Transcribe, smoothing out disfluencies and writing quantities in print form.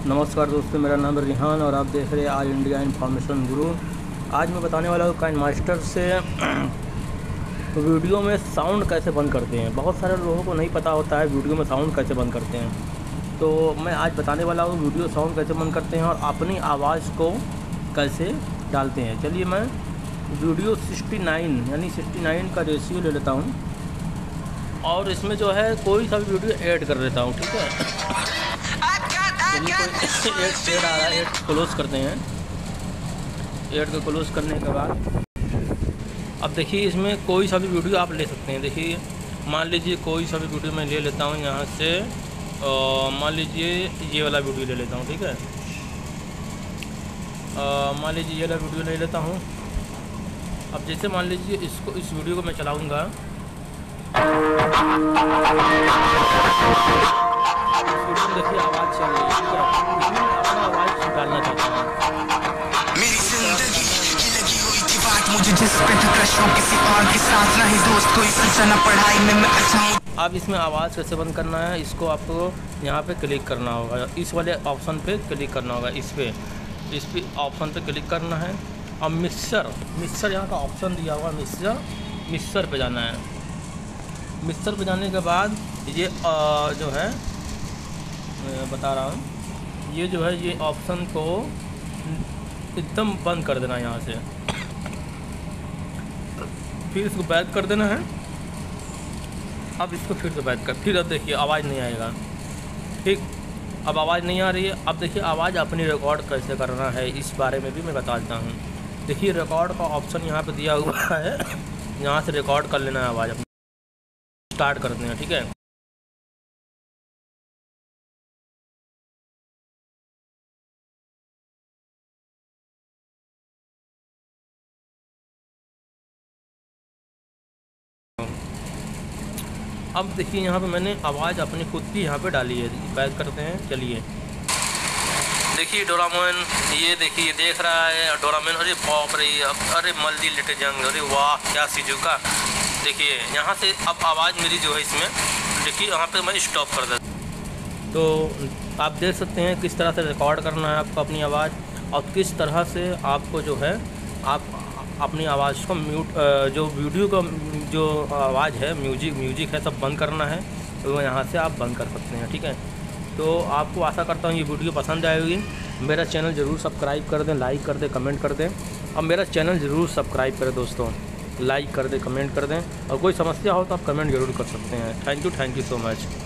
नमस्कार दोस्तों, मेरा नाम है रिहान और आप देख रहे हैं आज इंडिया इन्फॉर्मेशन गुरु। आज मैं बताने वाला हूँ काइनमास्टर से वीडियो में साउंड कैसे बंद करते हैं। बहुत सारे लोगों को नहीं पता होता है वीडियो में साउंड कैसे बंद करते हैं, तो मैं आज बताने वाला हूँ वीडियो साउंड कैसे बंद करते हैं और अपनी आवाज़ को कैसे डालते हैं। चलिए मैं वीडियो 69 यानी 69 का रेशियो ले लेता हूँ और इसमें जो है कोई सा भी वीडियो ऐड कर देता हूँ। ठीक है, चलिए कोई ऐड आ रहा है, ऐड क्लोज करते हैं। ऐड को क्लोज करने के बाद अब देखिए इसमें कोई सा भी वीडियो आप ले सकते हैं। देखिए मान लीजिए कोई सा भी वीडियो मैं ले लेता हूँ यहाँ से, मान लीजिए ये वाला वीडियो ले लेता हूँ। ठीक है, मान लीजिए ये वाला वीडियो ले लेता हूँ। अब जैसे मान लीजिए इस वीडियो को मैं चलाऊँगा, देखिए आवाज़ चल रही है। ठीक है, इसमें मैं अपना आवाज़ डालना चाहता हूँ। मेरी जिंदगी की लगी हुई थी बात, मुझे जिस पे था क्रश हो किसी और के साथ, नहीं दोस्त कोई सच्चा ना पढ़ाई में मैं अच्छा हूँ। अब इसमें आवाज़ कैसे बंद करना है, इसको आपको यहाँ पे क्लिक करना होगा, इस वाले ऑप्शन पे क्लिक करना होगा, इस पे ऑप्शन पे क्लिक करना है। अब मिक्सर यहाँ का ऑप्शन दिया हुआ, मिक्सर पे जाना है। मिक्सर पे जाने के बाद ये जो है बता रहा हूँ, ये जो है ये ऑप्शन को एकदम बंद कर देना यहाँ से, फिर इसको बैक कर देना है। अब इसको फिर से बैक कर, फिर अब देखिए आवाज़ नहीं आएगा। ठीक, अब आवाज़ नहीं आ रही है। अब देखिए आवाज़ अपनी रिकॉर्ड कैसे करना है इस बारे में भी मैं बता देता हूँ। देखिए रिकॉर्ड का ऑप्शन यहाँ पे दिया हुआ है, यहाँ से रिकॉर्ड कर लेना है आवाज़ अपनी, स्टार्ट करते हैं। ठीक है, अब देखिए यहाँ पे मैंने आवाज़ अपनी खुद की यहाँ पे डाली है। बैक करते हैं, चलिए देखिए डोरामोन, ये देखिए देख रहा है डोरामोन। अरे बाप रे, अरे मल्दी लिटे जंग, अरे वाह क्या सिजुका। देखिए यहाँ से अब आवाज़ मेरी जो है इसमें, देखिए यहाँ पे मैं स्टॉप कर देता। तो आप देख सकते हैं किस तरह से रिकॉर्ड करना है आपको अपनी आवाज़, और किस तरह से आपको जो है आप अपनी आवाज़ को म्यूट, जो वीडियो का जो आवाज़ है, म्यूजिक है, सब बंद करना है। तो यहाँ से आप बंद कर सकते हैं। ठीक है, तो आपको आशा करता हूँ ये वीडियो पसंद आएगी। मेरा चैनल ज़रूर सब्सक्राइब कर दें, लाइक कर दें, कमेंट कर दें। अब मेरा चैनल ज़रूर सब्सक्राइब करें दोस्तों, लाइक कर दें, कमेंट कर दें, और कोई समस्या हो तो आप कमेंट ज़रूर कर सकते हैं। Thank you so much.